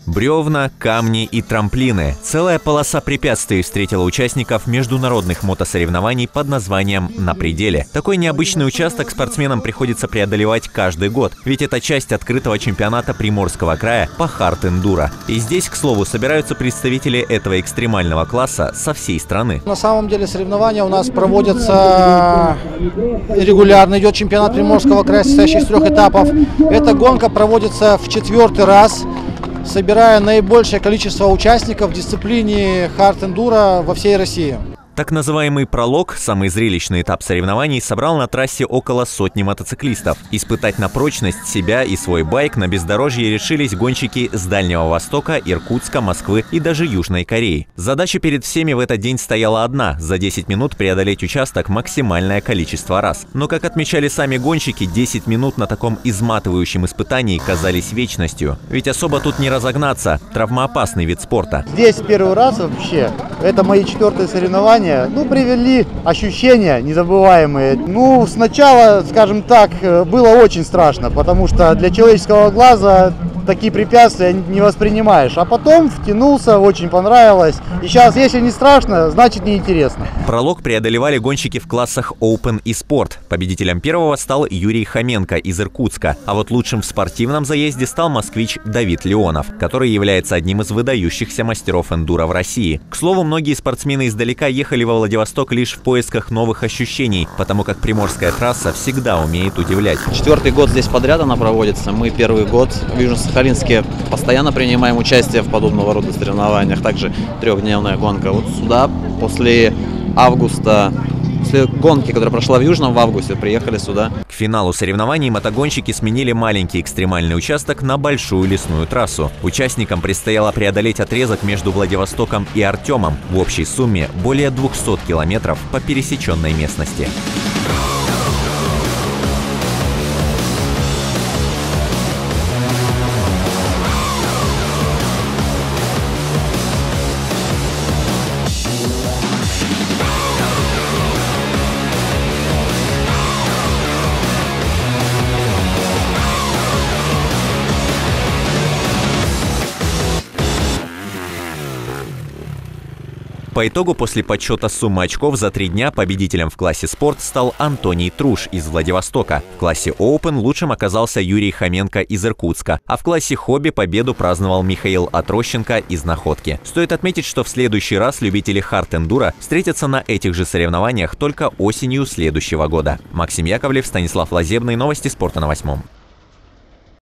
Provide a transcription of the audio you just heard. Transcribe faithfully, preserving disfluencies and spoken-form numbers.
Бревна, камни и трамплины. Целая полоса препятствий встретила участников международных мотосоревнований под названием «На пределе». Такой необычный участок спортсменам приходится преодолевать каждый год, ведь это часть открытого чемпионата Приморского края по хард-эндуро. И здесь, к слову, собираются представители этого экстремального класса со всей страны. На самом деле соревнования у нас проводятся регулярно. Идет чемпионат Приморского края, состоящий из трех этапов. Эта гонка проводится в четвертый раз, собирая наибольшее количество участников в дисциплине хард-эндуро во всей России. Так называемый пролог, самый зрелищный этап соревнований, собрал на трассе около сотни мотоциклистов. Испытать на прочность себя и свой байк на бездорожье решились гонщики с Дальнего Востока, Иркутска, Москвы и даже Южной Кореи. Задача перед всеми в этот день стояла одна – за десять минут преодолеть участок максимальное количество раз. Но, как отмечали сами гонщики, десять минут на таком изматывающем испытании казались вечностью. Ведь особо тут не разогнаться – травмоопасный вид спорта. Здесь первый раз вообще, это мои четвертые соревнования. Ну, привели ощущения незабываемые. Ну, сначала, скажем так, было очень страшно, потому что для человеческого глаза такие препятствия не воспринимаешь. А потом втянулся, очень понравилось. И сейчас, если не страшно, значит неинтересно. Пролог преодолевали гонщики в классах Open и Sport. Победителем первого стал Юрий Хоменко из Иркутска. А вот лучшим в спортивном заезде стал москвич Давид Леонов, который является одним из выдающихся мастеров эндуро в России. К слову, многие спортсмены издалека ехали во Владивосток лишь в поисках новых ощущений, потому как приморская трасса всегда умеет удивлять. Четвертый год здесь подряд она проводится. Мы первый год в Южно-Сахалинске постоянно принимаем участие в подобного рода соревнованиях. Также трехдневная гонка. Вот сюда после августа, после гонки, которая прошла в Южном в августе, приехали сюда. К финалу соревнований мотогонщики сменили маленький экстремальный участок на большую лесную трассу. Участникам предстояло преодолеть отрезок между Владивостоком и Артемом в общей сумме более двухсот километров по пересеченной местности. По итогу, после подсчета суммы очков за три дня победителем в классе спорт стал Антоний Труш из Владивостока. В классе Open лучшим оказался Юрий Хоменко из Иркутска, а в классе хобби победу праздновал Михаил Отрощенко из Находки. Стоит отметить, что в следующий раз любители хард-эндуро встретятся на этих же соревнованиях только осенью следующего года. Максим Яковлев, Станислав Лазебный, новости спорта на восьмом.